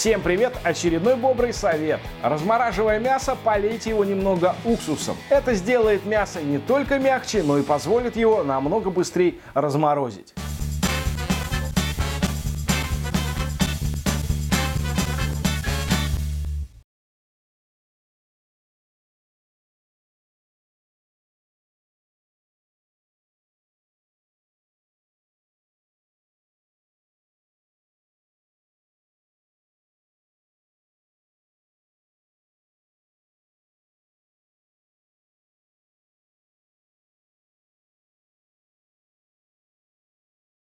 Всем привет! Очередной бобрый совет. Размораживая мясо, полейте его немного уксусом. Это сделает мясо не только мягче, но и позволит его намного быстрее разморозить.